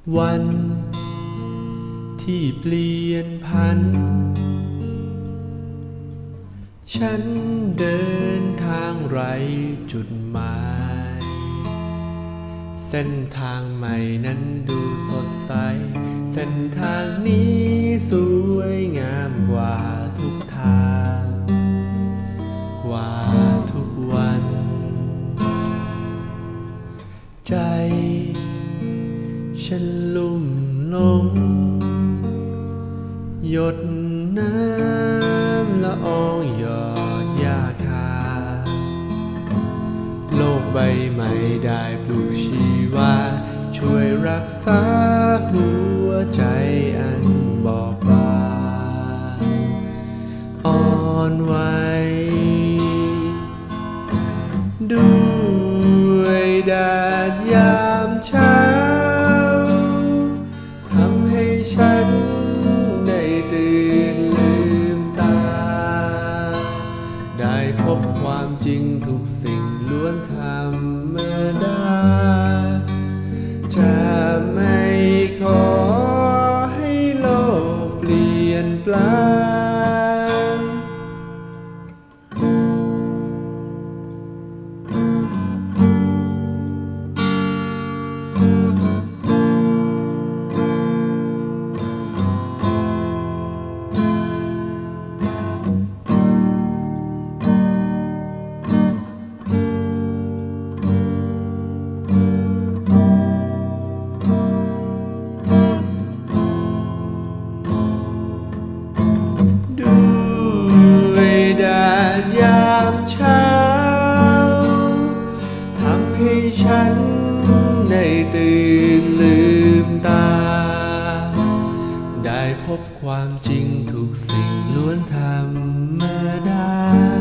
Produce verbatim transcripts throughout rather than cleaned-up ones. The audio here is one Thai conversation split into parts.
วันที่เปลี่ยนพันฉันเดินทางไร้จุดหมายเส้นทางใหม่นั้นดูสดใสเส้นทางนี้สวยงามกว่าทุกทางกว่าทุกวันใจฉันลุ่มหลงหยดน้ำละอองหยอดหญ้าคาโลกใบใหม่ได้ปลุกชีวาช่วยรักษาหัวใจอันบอบบางอ่อนไหวด้วยแดดยามเช้าทำให้ฉันได้ตื่นลืมตาได้พบความจริงทุกสิ่งล้วนธรรมดาจะไม่ขอให้โลกเปลี่ยนแปลงยามเช้าทำให้ฉันได้ตื่นลืมตาได้พบความจริงทุกสิ่งล้วนธรรมดา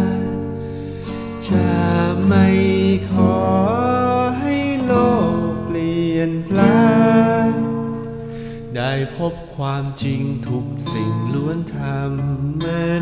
จะไม่ขอให้โลกเปลี่ยนแปลงได้พบความจริงทุกสิ่งล้วนธรรม